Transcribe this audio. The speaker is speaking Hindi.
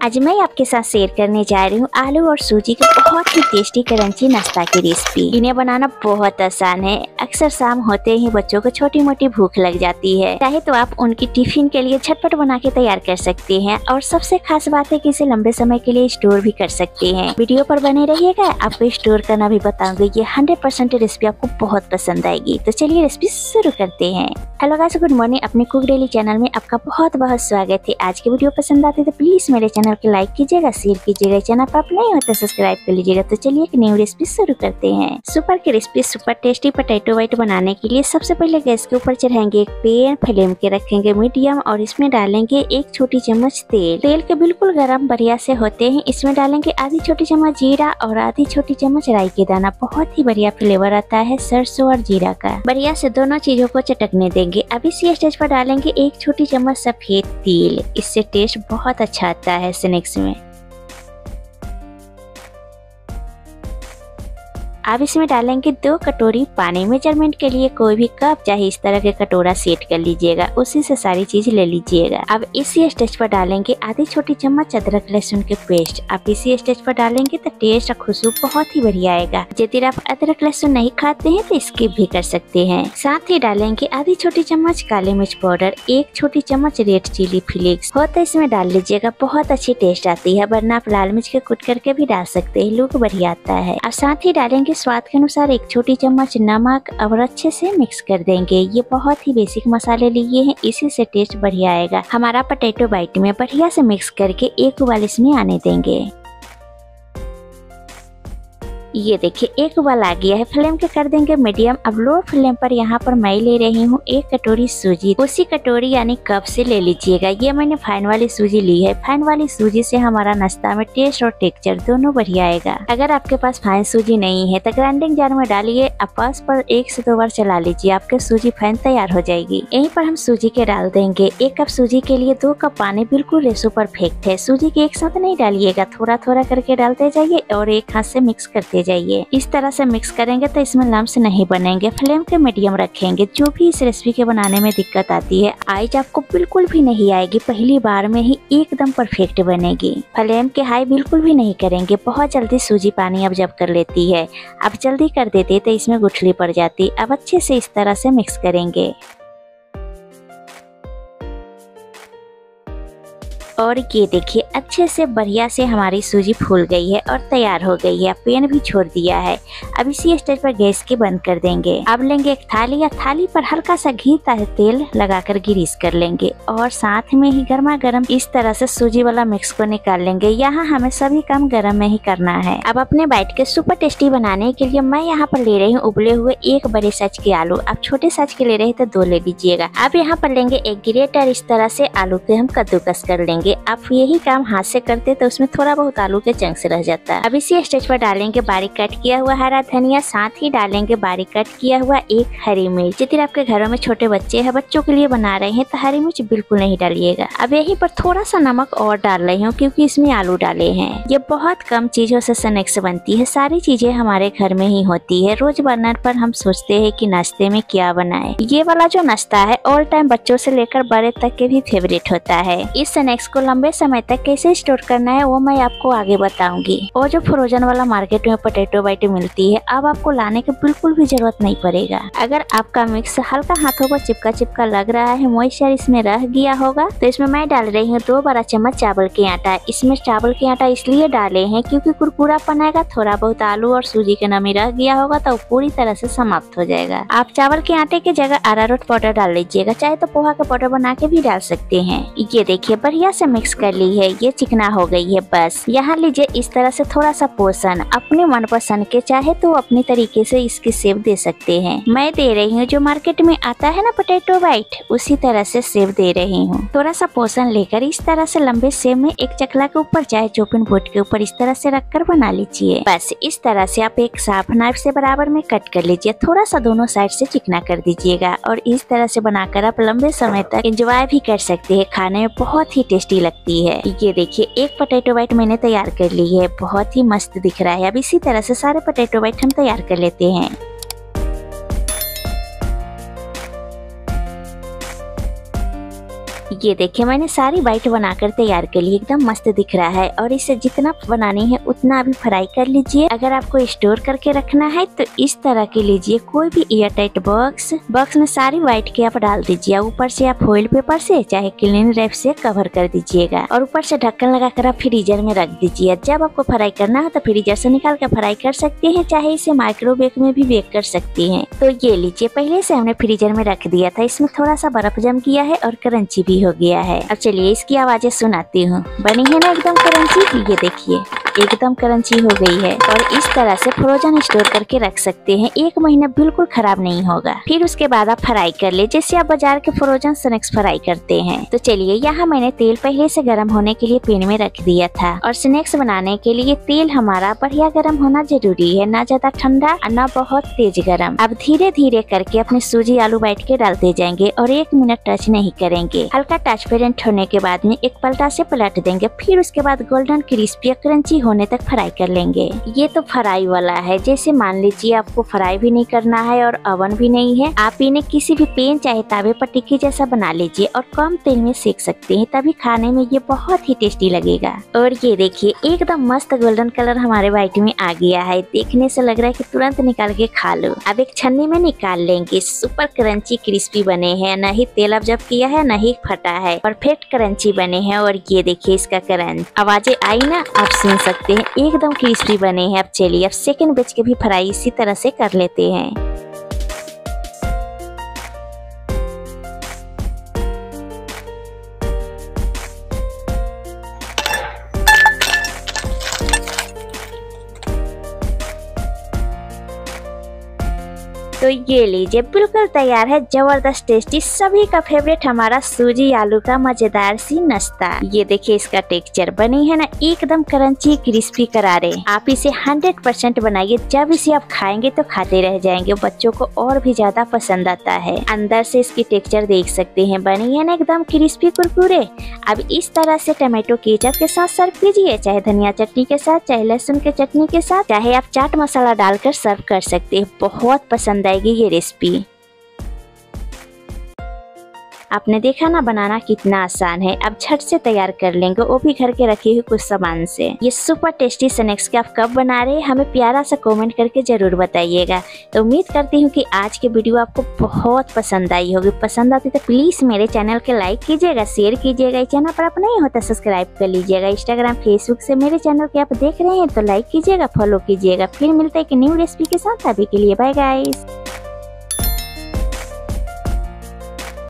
आज मैं आपके साथ शेयर करने जा रही हूँ आलू और सूजी की बहुत ही टेस्टी क्रंची नाश्ता की रेसिपी। इन्हें बनाना बहुत आसान है। अक्सर शाम होते ही बच्चों को छोटी मोटी भूख लग जाती है, चाहे तो आप उनकी टिफिन के लिए झटपट बना के तैयार कर सकते हैं और सबसे खास बात है कि इसे लंबे समय के लिए स्टोर भी कर सकते हैं। वीडियो पर बने रहिएगा, आपको स्टोर करना भी बताऊंगी। ये 100% रेसिपी आपको बहुत पसंद आएगी। तो चलिए रेसिपी शुरू करते हैं। Hello guys, good morning. अपने कुक डेली चैनल में आपका बहुत बहुत स्वागत है। आज की वीडियो पसंद आती है तो प्लीज मेरे चैनल को लाइक कीजिएगा, शेयर कीजिएगा। चैनल पर आप नए हो तो सब्सक्राइब कर लीजिएगा। तो चलिए एक न्यू रेसिपी शुरू करते हैं। सुपर की recipe super tasty potato bite बनाने के लिए सबसे पहले गैस के ऊपर चढ़ाएंगे एक पैन, फ्लेम के रखेंगे मीडियम और इसमें डालेंगे एक छोटी चम्मच तेल। तेल के बिल्कुल गर्म बढ़िया से होते हैं इसमें डालेंगे आधी छोटी चम्मच जीरा और आधी छोटी चम्मच राई के दाना। बहुत ही बढ़िया फ्लेवर आता है सरसों और जीरा का। बढ़िया से दोनों चीजों को चटकने देंगे। अब इसी स्टेज पर डालेंगे एक छोटी चम्मच सफेद तिल। इससे टेस्ट बहुत अच्छा आता है स्नैक्स में। अब इसमें डालेंगे 2 कटोरी पानी। मेजरमेंट के लिए कोई भी कप चाहे इस तरह के कटोरा सेट कर लीजिएगा, उसी से सारी चीज ले लीजिएगा। अब इसी स्टेज पर डालेंगे आधी छोटी चम्मच अदरक लहसुन के पेस्ट। अब इसी स्टेज पर डालेंगे तो टेस्ट और खुशबू बहुत ही बढ़िया आएगा। यदि आप अदरक लहसुन नहीं खाते हैं तो स्किप भी कर सकते हैं। साथ ही डालेंगे आधी छोटी चम्मच काली मिर्च पाउडर, 1 छोटी चम्मच रेड चिली फ्लेक्स हो तो इसमें डाल लीजिएगा, बहुत अच्छी टेस्ट आती है। वरना आप लाल मिर्च के कुट करके भी डाल सकते हैं, लुक बढ़िया आता है। अब साथ ही डालेंगे स्वाद के अनुसार 1 छोटी चम्मच नमक और अच्छे से मिक्स कर देंगे। ये बहुत ही बेसिक मसाले लिए हैं, इसी से टेस्ट बढ़िया आएगा। हमारा पोटैटो बाइट में बढ़िया से मिक्स करके एक उबाल इसमें आने देंगे। ये देखिए एक उबाल आ गया है। फ्लेम के कर देंगे मीडियम। अब लो फ्लेम पर यहाँ पर मैं ले रही हूँ 1 कटोरी सूजी। उसी कटोरी यानी कप से ले लीजिएगा। ये मैंने फाइन वाली सूजी ली है। फाइन वाली सूजी से हमारा नाश्ता में टेस्ट और टेक्सचर दोनों बढ़िया आएगा। अगर आपके पास फाइन सूजी नहीं है तो ग्राइंडिंग जार में डालिए, आपस पर 1 से 2 बार चला लीजिए, आपके सूजी फाइन तैयार हो जाएगी। यहीं पर हम सूजी के डाल देंगे। 1 कप सूजी के लिए 2 कप पानी बिल्कुल रेशो परफेक्ट है। सूजी के एक साथ नहीं डालिएगा, थोड़ा थोड़ा करके डालते जाइए और एक हाथ से मिक्स करते जाइए। इस तरह से मिक्स करेंगे तो इसमें लम्स नहीं बनेंगे। फ्लेम के मीडियम रखेंगे। जो भी इस रेसिपी के बनाने में दिक्कत आती है आज आपको बिल्कुल भी नहीं आएगी, पहली बार में ही एकदम परफेक्ट बनेगी। फ्लेम के हाई बिल्कुल भी नहीं करेंगे, बहुत जल्दी सूजी पानी अब कर लेती है। अब जल्दी कर देते तो इसमें गुठली पड़ जाती। अब अच्छे से इस तरह से मिक्स करेंगे और ये देखिए अच्छे से बढ़िया से हमारी सूजी फूल गई है और तैयार हो गई है। पैन भी छोड़ दिया है। अब इसी स्टेज पर गैस की बंद कर देंगे। अब लेंगे एक थाली या थाली पर हल्का सा घी तेल लगाकर ग्रीस कर लेंगे और साथ में ही गर्मा गर्म इस तरह से सूजी वाला मिक्स को निकाल लेंगे। यहाँ हमें सभी काम गर्म में ही करना है। अब अपने बाइट के सुपर टेस्टी बनाने के लिए मैं यहाँ पर ले रही हूँ उबले हुए 1 बड़े साइज के आलू। आप छोटे साइज के ले रहे तो 2 ले लीजिएगा। अब यहाँ पर लेंगे एक ग्रेटर, इस तरह से आलू के हम कद्दूकस कर लेंगे। आप यही काम हाथ से करते तो उसमें थोड़ा बहुत आलू के चंक्स रह जाता है। अब इसी स्टेज पर डालेंगे बारीक कट किया हुआ हरा धनिया, साथ ही डालेंगे बारीक कट किया हुआ 1 हरी मिर्च। यदि आपके घरों में छोटे बच्चे हैं, बच्चों के लिए बना रहे हैं तो हरी मिर्च बिल्कुल नहीं डालिएगा। अब यहीं पर थोड़ा सा नमक और डाल रही हूँ क्योंकि इसमें आलू डाले हैं। ये बहुत कम चीजों से स्नैक्स बनती है, सारी चीजें हमारे घर में ही होती है। रोज बर्नर पर हम सोचते हैं कि नाश्ते में क्या बनाए। ये वाला जो नाश्ता है ऑल टाइम बच्चों से लेकर बड़े तक के भी फेवरेट होता है। इस स्नैक्स को लंबे समय तक कैसे स्टोर करना है वो मैं आपको आगे बताऊंगी। और जो फ्रोजन वाला मार्केट में पोटैटो बाइट मिलती है, अब आपको लाने की बिल्कुल भी जरूरत नहीं पड़ेगा। अगर आपका मिक्स हल्का हाथों पर चिपका चिपका लग रहा है, मॉइस्चर इसमें रह गया होगा, तो इसमें मैं डाल रही हूँ 2 बड़ा चम्मच चावल के आटा। इसमें चावल के आटा इसलिए डाले हैं क्योंकि कुरकुरापन आएगा। थोड़ा बहुत आलू और सूजी के नमी रह गया होगा तो पूरी तरह से समाप्त हो जाएगा। आप चावल के आटे की जगह अरारोट पाउडर डाल लीजिएगा, चाहे तो पोहा का पाउडर बना के भी डाल सकते हैं। ये देखिए बढ़िया से मिक्स कर ली है। ये चिकना हो गई है। बस यहाँ लीजिए इस तरह से थोड़ा सा पोर्शन अपने मनपसंद के, चाहे तो अपने तरीके से इसकी शेप दे सकते हैं। मैं दे रही हूँ जो मार्केट में आता है ना पोटैटो बाइट, उसी तरह से शेप दे रही हूँ। थोड़ा सा पोर्शन लेकर इस तरह से लंबे शेप में एक चकला के ऊपर चाहे चोपिन बोर्ड के ऊपर इस तरह से रखकर बना लीजिए। बस इस तरह से आप एक साफ नाइफ से बराबर में कट कर लीजिए। थोड़ा सा दोनों साइड से चिकना कर दीजिएगा और इस तरह से बनाकर आप लंबे समय तक एंजॉय भी कर सकते हैं। खाने में बहुत ही टेस्टी लगती है। ये देखिए एक पोटैटो बाइट मैंने तैयार कर ली है, बहुत ही मस्त दिख रहा है। अब इसी तरह से सारे पोटैटो बाइट हम तैयार कर लेते हैं। ये देखिए मैंने सारी बाइट बनाकर तैयार कर ली, एकदम मस्त दिख रहा है। और इसे जितना बनानी है उतना अभी फ्राई कर लीजिए। अगर आपको स्टोर करके रखना है तो इस तरह के लीजिए कोई भी एयर टाइट बॉक्स में सारी बाइट के आप डाल दीजिए। ऊपर से आप फॉइल पेपर से चाहे क्लीन रैप से कवर कर दीजिएगा और ऊपर से ढक्कन लगाकर आप फ्रीजर में रख दीजिए। जब आपको फ्राई करना है तो फ्रीजर से निकाल कर फ्राई कर सकते हैं, चाहे इसे माइक्रोवेव में भी बेक कर सकते हैं। तो ये लीजिए पहले से हमने फ्रीजर में रख दिया था, इसमें थोड़ा सा बर्फ जम गया है और क्रंची भी हो गया है। अब चलिए इसकी आवाजें सुनाती हूँ। बनी है ना एकदम क्रंची, ये देखिए एकदम क्रंची हो गई है। और इस तरह से फ्रोजन स्टोर करके रख सकते हैं, 1 महीना बिल्कुल खराब नहीं होगा। फिर उसके बाद आप फ्राई कर ले जैसे आप बाजार के फ्रोजन स्नैक्स फ्राई करते हैं। तो चलिए यहाँ मैंने तेल पहले से गर्म होने के लिए पैन में रख दिया था। और स्नैक्स बनाने के लिए तेल हमारा बढ़िया गर्म होना जरूरी है, ना ज्यादा ठंडा और ना बहुत तेज गर्म। अब धीरे धीरे करके अपने सूजी आलू बाइट के डालते जाएंगे और 1 मिनट टच नहीं करेंगे। हल्का ट्रांसपेरेंट होने के बाद में एक पलटा से पलट देंगे। फिर उसके बाद गोल्डन क्रिस्पी क्रंची होने तक फ्राई कर लेंगे। ये तो फ्राई वाला है, जैसे मान लीजिए आपको फ्राई भी नहीं करना है और ओवन भी नहीं है, आप इन्हें किसी भी पैन चाहे तावे पर टिक्की जैसा बना लीजिए और कम तेल में सेक सकते हैं, तभी खाने में ये बहुत ही टेस्टी लगेगा। और ये देखिए एकदम मस्त गोल्डन कलर हमारे बाइट में आ गया है, देखने से लग रहा है कि तुरंत निकाल के खा लो। अब एक छन्नी में निकाल लेंगे। सुपर क्रंची क्रिस्पी बने हैं, न ही तेल ऑब्जर्व किया है न ही फटा है, परफेक्ट क्रंची बने हैं। और ये देखिए इसका क्रंच, आवाजें आई ना, आप सुन सकते हैं, एकदम क्रिस्पी बने हैं। अब चलिए अब सेकंड बैच के भी फ्राई इसी तरह से कर लेते हैं। तो ये लीजिए बिल्कुल तैयार है जबरदस्त टेस्टी सभी का फेवरेट हमारा सूजी आलू का मजेदार सी नाश्ता। ये देखिए इसका टेक्सचर बनी है ना एकदम क्रंची क्रिस्पी करारे। आप इसे 100% बनाइए, जब इसे आप खाएंगे तो खाते रह जाएंगे, बच्चों को और भी ज्यादा पसंद आता है। अंदर से इसकी टेक्सचर देख सकते हैं, बनी है ना एकदम क्रिस्पी कुरकुरे। अब इस तरह से टमाटो केचप के साथ सर्व कीजिए, चाहे धनिया चटनी के साथ, चाहे लहसुन के चटनी के साथ, चाहे आप चाट मसाला डालकर सर्व कर सकते हैं। बहुत पसंद आएगी ये रेसिपी। आपने देखा ना बनाना कितना आसान है। अब झट से तैयार कर लेंगे, वो भी घर के रखे हुए कुछ सामान से। ये सुपर टेस्टी स्नैक्स के आप कब बना रहे हैं हमें प्यारा सा कमेंट करके जरूर बताइएगा। तो उम्मीद करती हूँ कि आज की वीडियो आपको बहुत पसंद आई होगी। पसंद आती तो प्लीज मेरे चैनल के लाइक कीजिएगा, शेयर कीजिएगा। चैनल पर आप नहीं होता सब्सक्राइब कर लीजिएगा। इंस्टाग्राम फेसबुक से मेरे चैनल के आप देख रहे हैं तो लाइक कीजिएगा, फॉलो कीजिएगा। फिर मिलते हैं एक न्यू रेसिपी के साथ, अभी के लिए बाय गाइस।